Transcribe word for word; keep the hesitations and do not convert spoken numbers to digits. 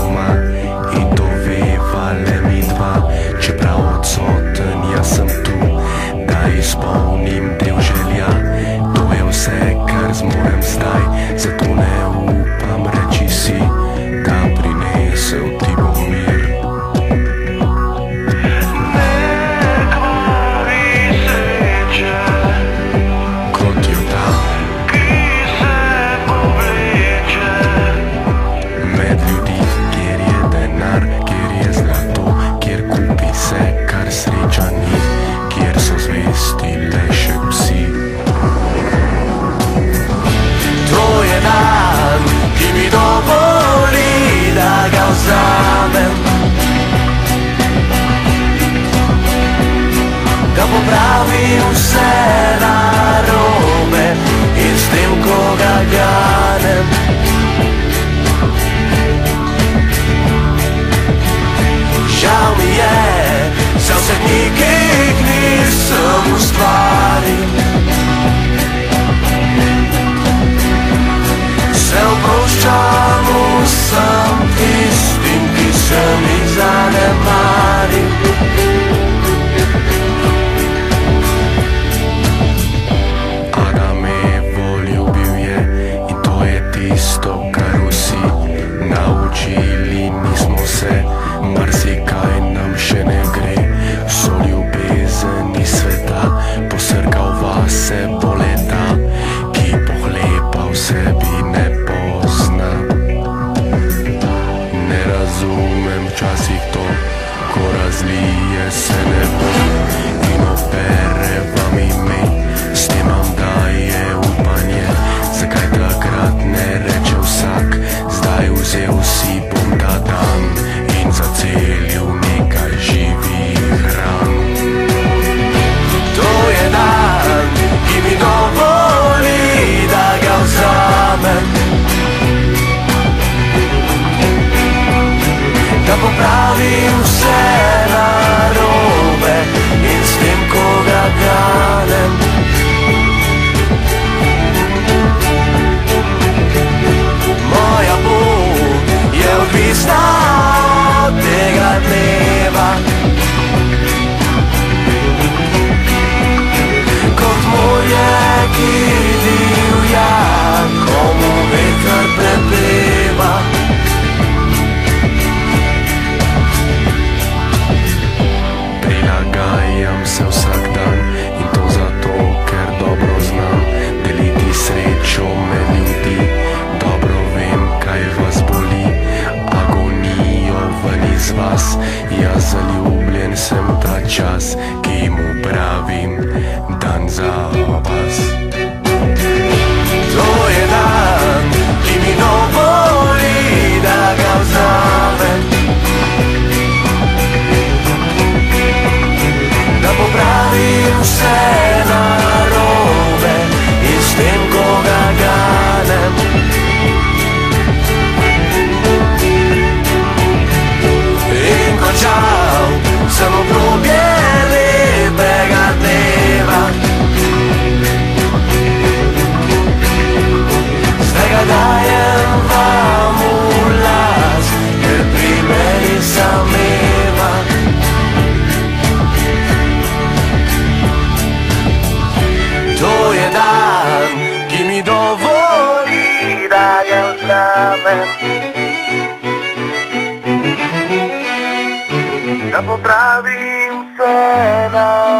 doma in doveva le midva, čeprav odsoten, jaz sem tu, da izpolnim del želja. To je vse, kar zmorem zdaj, zato ne upam reči si, da prinesel ti bo mir. Da popravim vse narobe in s tem, ko ga ganem. Žal mi je, za vseh dni, ki jih nisem ustvaril. Se oproščam vsem tistim, ki sem jih zanemaril. Naučili nismo se, marsikaj nam še ne gre. So ljubezen iz sveta, posrkal vase bo leta, ki pohlepa v sebi ne pozna. Ne razumem včasih to, ko razlije se nebo in opere vam ime, s tem vam daje upanje. Zakaj takrat ne reče vsak, zdaj vzel si bom ta dan in zacelil nekaj živih ran. To je dan, ki mi dovoli, da ga vzamem, da popravim vse narobe in s tem, ko ga ganem. Moja pot je odvisna od tega dneva, kot morje, ki divja, ko mu veter prepeva. Prilagajam se vsak dan in to zato, ker dobro znam deliti srečo med ljudi. Dobro vem, kaj vas boli, agonijo ven iz vas. Jaz zaljubljen sem ta čas, ki mu pravim dan za vas. To je dan, ki mi dovoli, da ga vzamem, da popravim vse narobe in s tem, ko ga ganem. In končal sem obdobje lepega dneva, zdaj ga dajem vam v las, ker pri meni sameva. To je dan, ki mi dovoli, da ga vzamem, da popravim vse narobe.